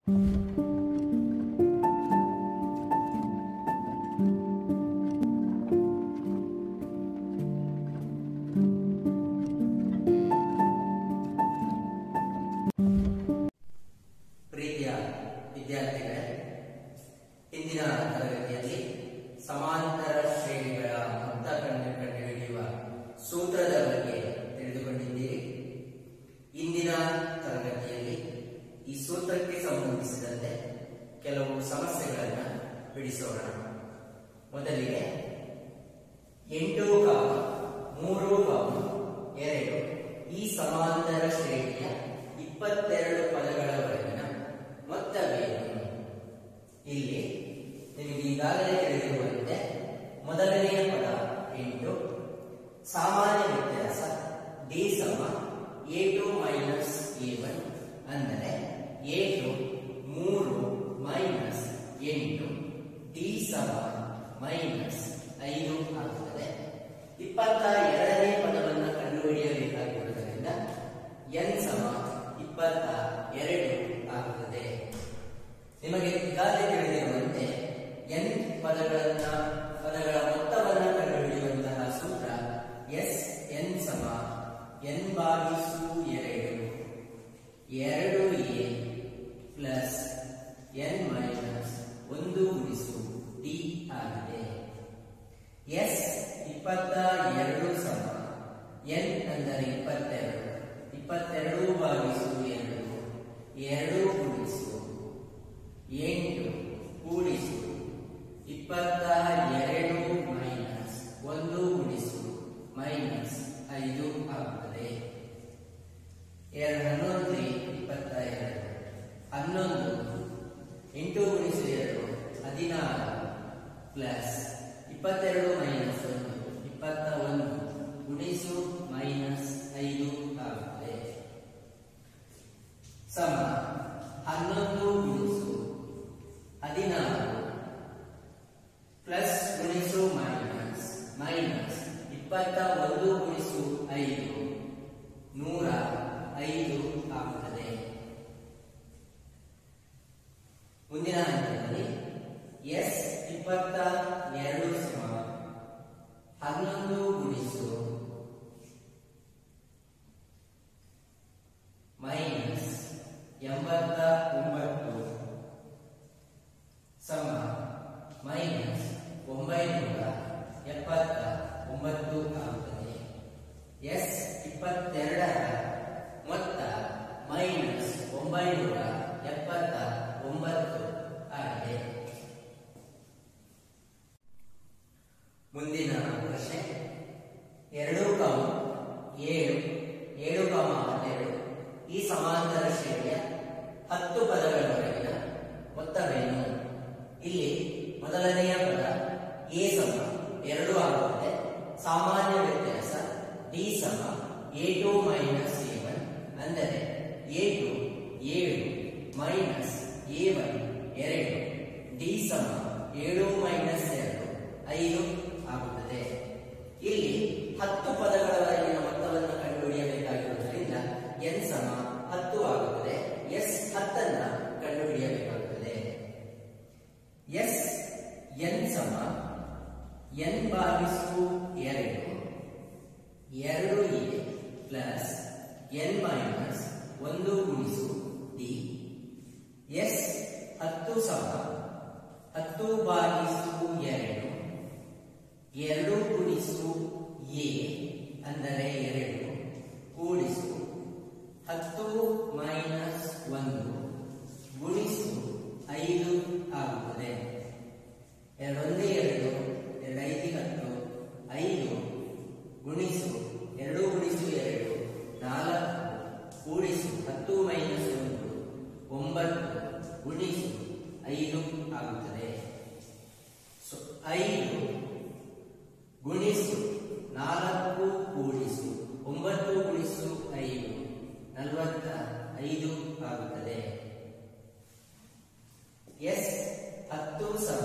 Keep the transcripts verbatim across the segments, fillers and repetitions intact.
ಪ್ರೀತಿಯ ವಿದ್ಯಾರ್ಥಿಗಳೇ, ಇಂದಿನ ತರಗತಿಯಲ್ಲಿ ಸಮಾಂತರ ಶ್ರೇಣಿಗಳ ಮೊತ್ತ ಕಂಡುಹಿಡಿಯುವ ಸೂತ್ರದ ಬಗ್ಗೆ ತಿಳಿದುಕೊಂಡಿದ್ದೀರಿ. ಇಂದಿನ ತರಗತಿಯಲ್ಲಿ ಈ ಸೂತ್ರಕ್ಕೆ ಸಂಬಂಧಿಸಿದಂತೆ ಕೆಲವು ಸಮಸ್ಯೆಗಳನ್ನು ಬಿಡಿಸೋಣ. ಮೊದಲಿಗೆ ಎಂಟು ಕಾಮ ಮೂರು ಕಾಮ ಎರಡು ಈ ಸಮಾಂತರ ಶ್ರೇಣಿಯ ಇಪ್ಪತ್ತೆರಡು ಪದಗಳವರೆಗಿನ ಮೊತ್ತವೇನು? ಇಲ್ಲಿ ನಿಮಗೆ ಈಗಾಗಲೇ ತಿಳಿದಿರುವಂತೆ ಮೊದಲನೆಯ ಪದ ಎಂಟು, ಸಾಮಾನ್ಯ ವ್ಯತ್ಯಾಸ ಡಿ ಸಮ a two minus a one, ಅಂದರೆ ಎ ಟು ಮೂರು ಮೈನಸ್ ಎಂಟು, ಡಿ ಸಮ ಮೈನಸ್ ಐದು ಆಗುತ್ತದೆ. ಇಪ್ಪತ್ತ ಎರಡನೇ ಪದವನ್ನು ಕಂಡುಹಿಡಿಯಬೇಕಾಗಿರುವುದರಿಂದ ಎನ್ ಸಮ ಇಪ್ಪತ್ತ ಎರಡು ಆಗುತ್ತದೆ. ನಿಮಗೆ ಈಗಾಗಲೇ ತಿಳಿದಿರುವಂತೆ ಎನ್ ಪದಗಳನ್ನ ಪದಗಳ ಮೊತ್ತವನ್ನು ಕಂಡುಹಿಡಿಯುವಂತಹ ಸೂತ್ರ ಎಸ್ ಎನ್ ಸಮ ಎನ್ ಭಾಗಿಸು ಎರಡು, ಎರಡು ಎ ಪ್ಲಸ್ ಎನ್ ಮೈನಸ್ ಒಂದು ಗುಣಿಸು ಡಿ ಆಗಿದೆ. ಎಸ್ ಇಪ್ಪತ್ತ ಎರಡು ಸಮ ಎನ್ ಅಂದರೆ ಇಪ್ಪತ್ತೆರಡು, ಇಪ್ಪತ್ತೆರಡು ಭಾಗಿಸು ಎರಡು, ಎರಡು ಗುಣಿಸು ಎಂಟು ಕೂಡಿಸು ಇಪ್ಪತ್ತ ಎರಡು ಮೈನಸ್ ಒಂದು ಗುಣಿಸು ಮೈನಸ್ ಐದು ಆಗುತ್ತದೆ. ಎರಡು ಹನ್ನೊಂದು ಇಪ್ಪತ್ತ ಎರಡು, ಹನ್ನೊಂದು ಎಂಟು ಗುಣಿಸು ಎರಡು ಹದಿನಾರು ಪ್ಲಸ್ ಇಪ್ಪತ್ತೆರಡು ಮೈನಸ್ ಒಂದು ಇಪ್ಪತ್ತ ಒಂದು ಗುಣಿಸು ಮೈನಸ್ ಐದು ಆಗುತ್ತದೆ. ಸಮ ಹನ್ನೊಂದು ಗುಣಿಸು ಹದಿನಾರು ಪ್ಲಸ್ ಗುಣಿಸು ಮೈನಸ್ ಮೈನಸ್ ಇಪ್ಪತ್ತ ಒಂದು ಗುಣಿಸು ಐದು ನೂರ ಐದು ಆಗುತ್ತದೆ. ಮುಂದಿನ ಹಂತದಲ್ಲಿ ಎಸ್ ಇಪ್ಪತ್ತ ಎರಡು ಸಮ ಹನ್ನೊಂದು ಗುಣಿಸು ಮೈನಸ್ ಎಂಬತ್ತ ಒಂಬತ್ತು ಸಮ ಮೈನಸ್ ಒಂಬೈನೂರ ಎಪ್ಪತ್ತ ಒಂಬತ್ತು ಆಗುತ್ತದೆ. ಎಸ್ ಇಪ್ಪತ್ತೆರಡರ ಮೊತ್ತ ಮೈನಸ್ ಒಂಬೈನೂರ ಎಪ್ಪತ್ತ ಒಂಬತ್ತು ಆಗಿದೆ. ಮುಂದಿನ ಪ್ರಶ್ನೆ ಎರಡು ಕಾಮ ಏಳು, ಏಳು ಕಾಮ ಹನ್ನೆರಡು ಈ ಸಮಾಂತರ ಶ್ರೇಣಿಯ ಹತ್ತು ಪದಗಳವರೆಗಿನ ಮೊತ್ತವೇನು? ಇಲ್ಲಿ ಮೊದಲನೆಯ ಪದ ಎ ಸಮ ಎರಡು ಆಗುತ್ತದೆ. ಸಾಮಾನ್ಯ ವ್ಯತ್ಯಾಸ ಡಿ ಸಮ a two minus a one, ಅಂದರೆ ಎ ಟು ಏಳು ಮೈನಸ್ ಎ ಒನ್ ಎರಡು, ಡಿ ಸಮ ಏಳು ಮೈನಸ್ ಎರಡು ಐದು ಆಗುತ್ತದೆ. ಇಲ್ಲಿ ಹತ್ತು ಪದಗಳವರೆಗಿನ ಮೊತ್ತವನ್ನು ಕಂಡುಹಿಡಿಯಬೇಕಾಗಿರುವುದರಿಂದ ಎನ್ ಸಮ ಹತ್ತು ಆಗುತ್ತದೆ. ಎಸ್ ಹತ್ತನ್ನ ಕಂಡುಹಿಡಿಯಬೇಕಾಗುತ್ತದೆ. ಎಸ್ ಎನ್ ಸಮ ಎನ್ ಭಾಗಿಸು ಎರಡು, ಎರಡು ಎ ಪ್ಲಸ್ ಎನ್ ಮೈನಸ್ ಒಂದು ಗುಣಿಸು ಡಿ. ಎಸ್ ಹತ್ತು ಸಮ ಹತ್ತು ಭಾಗಿಸು ಎರಡು, ಎರಡು ಗುಣಿಸು ಎ ಅಂದರೆ ಎರಡು ಕೂಡಿಸು ಹತ್ತು ಮೈನಸ್ ಒಂದು ಗುಣಿಸು ಐದು ಆಗುತ್ತದೆ. ಎರಡೊಂದೇ ಎರಡು, ಎರಡು ಐದು ಹತ್ತು, ಐದು ಗುಣಿಸು ಎರಡು ಗುಣಿಸು ಎರಡು ನಾಲ್ಕು ಕೂಡಿಸು ಹತ್ತು ಮೈನಸ್ ಒಂದು ಒಂಬತ್ತು ಗುಣಿಸು ಐದು ಆಗುತ್ತದೆ. ಸೊ ಐದು ಗುಣಿಸು ನಾಲ್ಕು ಕೂಡಿಸು ಒಂಬತ್ತು ಗುಣಿಸು ಐದು ನಲವತ್ತ ಐದು ಆಗುತ್ತದೆ. ಎಸ್ ಹತ್ತು ಸಮ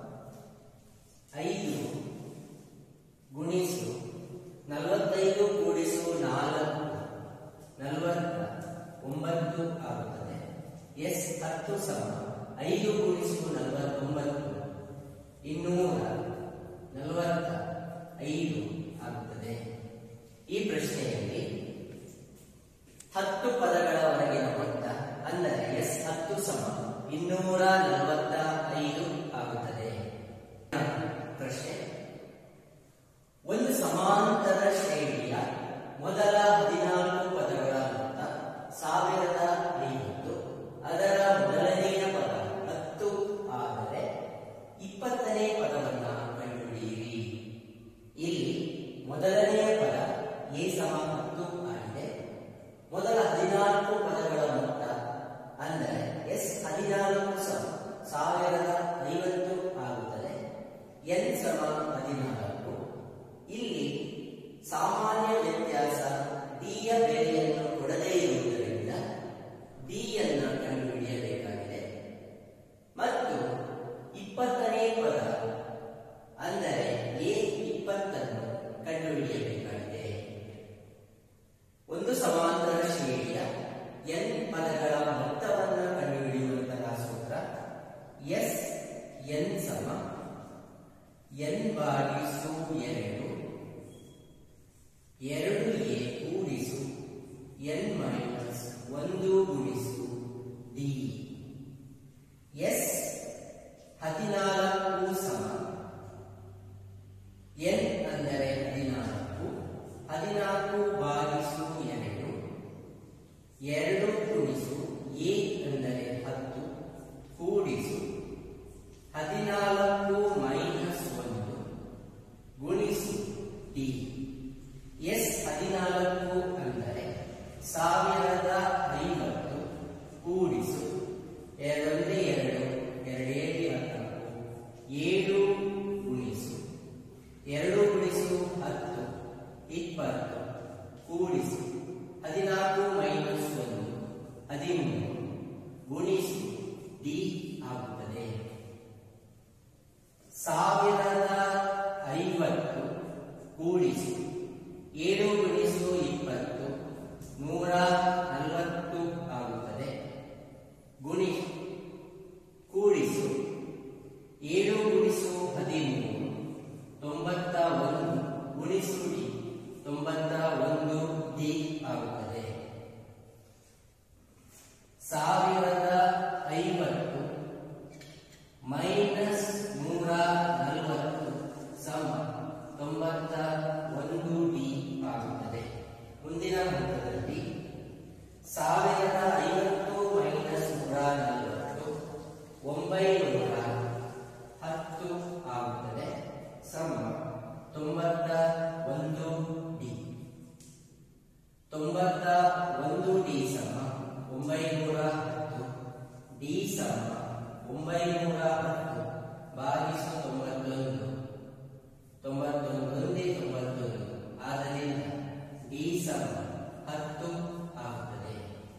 ಐದು ಗುಣಿಸು ನಲವತ್ತೈದು ಕೂಡಿಸು ನಾಲ್ಕು ನಲವತ್ತ ಒಂಬತ್ತು ಆಗುತ್ತದೆ. ಎಸ್ ಹತ್ತು ಹತ್ತು ಸಮ ಐದು ಕೂಡಿಸು ನಲವತ್ತೊಂಬತ್ತು ಇನ್ನೂರ ನಲವತ್ತ ಐದು ಆಗುತ್ತದೆ. ಈ ಪ್ರಶ್ನೆಯಲ್ಲಿ ಹತ್ತು ಪದಗಳವರೆಗಿನ ಮೊತ್ತ ಅಂದರೆ ಎಸ್ ಹತ್ತು ಸಮ ಇನ್ನೂರ ನಲವತ್ತ ಐದು ಆಗುತ್ತದೆ. ಪ್ರಶ್ನೆ, ಒಂದು ಸಮಾಂತರ ಶ್ರೇಣಿಯ ಮೊದಲ ಹದಿನಾಲ್ಕು ಪದಗಳ ಮೊತ್ತ ಸಾವಿರದ ಐವತ್ತು. ಅದರ ಮೊದಲನೆಯ ಪದ ಹತ್ತು ಆದರೆ ಇಪ್ಪತ್ತನೇ ಪದವನ್ನ ಕಂಡುಹಿಡಿಯಿರಿ. ಇಲ್ಲಿ ಮೊದಲನೆಯ ಪದ ಎ ಸಮ ಹತ್ತು ಆಗಿದೆ. ಮೊದಲ ಹದಿನಾಲ್ಕು ಪದಗಳ ಮೊತ್ತ ಅಂದರೆ ಎಸ್ ಹದಿನಾಲ್ಕು ಸಮ ಸಾವಿರದ ಐವತ್ತು ಆಗುತ್ತದೆ. ಎನ್ ಸಮ ಹದಿನಾಲ್ಕು. ಇಲ್ಲಿ ಸಾಮಾನ್ಯ ವ್ಯತ್ಯಾಸ ಡಿ ಯ ಬೆಲೆಯನ್ನು ಕೊಡದೇ ಇರುವುದರಿಂದ ಡಿ ಯನ್ನು ಕಂಡುಹಿಡಿಯಬೇಕಾಗಿದೆ. ಮತ್ತು ಇಪ್ಪತ್ತನೇ ಪದ ಅಂದರೆ ಎ ಇಪ್ಪತ್ತನ್ನು ಕಂಡುಹಿಡಿಯಬೇಕಾಗಿದೆ. ಒಂದು ಸಮಾಂತರ ಶ್ರೇಣಿಯ ಎನ್ ಪದಗಳ ಮೊತ್ತವನ್ನು ಕಂಡುಹಿಡಿಯುವಂತಹ ಸೂತ್ರ ಎಸ್ ಎನ್ ಸಮ ಎನ್ ಭಾಗಿಸು ಎರಡು ಎರಡು ಎ ಕೂಡಿಸು ಎನ್ ಮೈನಸ್ ಒಂದು ಗುಣಿಸು ಡಿ. ಎಸ್ ಹದಿನಾಲ್ಕು ಸಮ ಎನ್ ಅಂದರೆ ಹದಿನಾಲ್ಕು ಹದಿನಾಲ್ಕು ಭಾಗಿಸು ಎರಡು ಎರಡು ಗುಣಿಸು ಎ ಅಂದರೆ ಹತ್ತು ಕೂಡಿಸು ಹದಿನಾಲ್ಕು ಮೈನಸ್ ಒಂದು ಗುಣಿಸು ಡಿ. ಎಸ್ ಹದಿನಾಲ್ಕು ಅಂದರೆ ಸಾವಿರದ ಐವತ್ತು ಕೂಡಿಸು ಎರಡೊಂದೇ ಎರಡು ಎರಡೇಳಿ ಹದಿನಾಲ್ಕು ಏಳು ಗುಣಿಸು ಎರಡು ಗುಣಿಸು ಹತ್ತು ಇಪ್ಪತ್ತು ಕೂಡಿಸು ಹದಿನಾಲ್ಕು ಮೈನಸ್ ಒಂದು ಹದಿಮೂರು ಗುಣಿಸು ಡಿ ಆಗುತ್ತದೆ. ಸಾವಿರದ ಐವತ್ತು ಕೂಡಿಸು ಏಳು ಗುಣಿಸು ಇಪ್ಪತ್ತು ನೂರ ನಲವತ್ತು ಆಗುತ್ತದೆ. ಗುಣಿಸು ಕೂಡಿಸು ಏಳು ಗುಣಿಸು ಹದಿಮೂರು ತೊಂಬತ್ತ ಒಂದು ಗುಣಿಸು ಡಿ ತೊಂಬತ್ತ ಒಂದು ಡಿ ಆಗುತ್ತದೆ. ಸಾವಿರದ ಐವತ್ತು ಮೈನಸ್ ನೂರ ನಲವತ್ತು ಸಮ ತೊಂಬತ್ತ ಒಂದು ಡಿ ಆಗುತ್ತದೆ. ಮುಂದಿನ ಹಂತದಲ್ಲಿ ಸಾವಿರದ ಐವತ್ತು ಮೈನಸ್ ನೂರ ನಲವತ್ತು ಒಂಬೈನೂರ ಹತ್ತು ಆಗುತ್ತದೆ ಸಮ ತೊಂಬತ್ತ ಒಂದು ಡಿ. ತೊಂಬತ್ತ ಒಂದು ಡಿ ಸಮ ಒಂಬೈನೂರ ಹತ್ತು ಡಿ ಸಮ ಒಂಬೈನೂರ ಹತ್ತು ಭಾಗಿಸು ತೊಂಬತ್ತೊಂದು ತೊಂಬತ್ತೊಂದು ಒಂದೇ ತೊಂಬತ್ತೊಂದು ಆದ್ದರಿಂದ ಡಿ ಸಮ ಹತ್ತು ಆಗುತ್ತದೆ.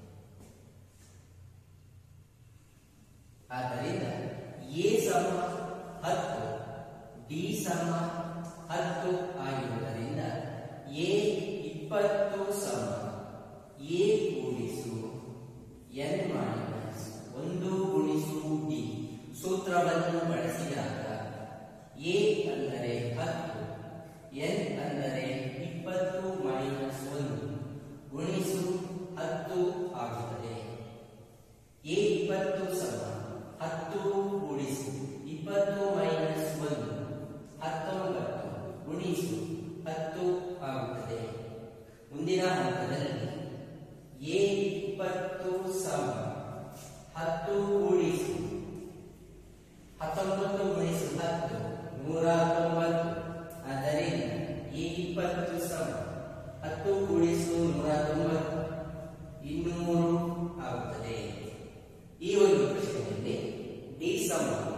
ಆದ್ದರಿಂದ ಎ ಸಮ ಹತ್ತು ಡಿ ಸಮ ಹತ್ತು ಆಗಿರುವುದರಿಂದ ಎ ಇಪ್ಪತ್ತು ಸಮ ಎ ಕೂಡಿಸು ಎನ್ ಮೈನಸ್ ಒಂದು ಗುಣಿಸು ಡಿ. ಸೂತ್ರವನ್ನು ಬಳಸಿದಾಗ ಎ ಅಂದರೆ ಹತ್ತು ಎನ್ ಅಂದರೆ ಇಪ್ಪತ್ತು ಮೈನಸ್ ಒಂದು ಗುಣಿಸು ಹತ್ತು ಆಗುತ್ತದೆ. ಎ ಇಪ್ಪತ್ತು ಸಮ ಹತ್ತು ಗುಣಿಸು ಇಪ್ಪತ್ತು ಮೈನಸ್ ಒಂದು ಹತ್ತೊಂಬತ್ತು ಗುಣಿಸು ಹತ್ತು ಆಗುತ್ತದೆ. ಮುಂದಿನ ಹಂತದಲ್ಲಿ ಎ ಇಪ್ಪತ್ತು ಸಮ ಹತ್ತು ಗುಣಿಸು ಹತ್ತೊಂಬತ್ತು ಗುಣಿಸು ಹತ್ತು ನೂರ ತೊಂಬತ್ತು. ಆದ್ದರಿಂದ ಎ ಇಪ್ಪತ್ತು ಸಮ ಹತ್ತು ಗುಣಿಸು ನೂರ ತೊಂಬತ್ತು ಇನ್ನೂರು ಆಗುತ್ತದೆ. ಈ ಒಂದು ಪ್ರಶ್ನೆಯಲ್ಲಿ ಡಿ ಸಮ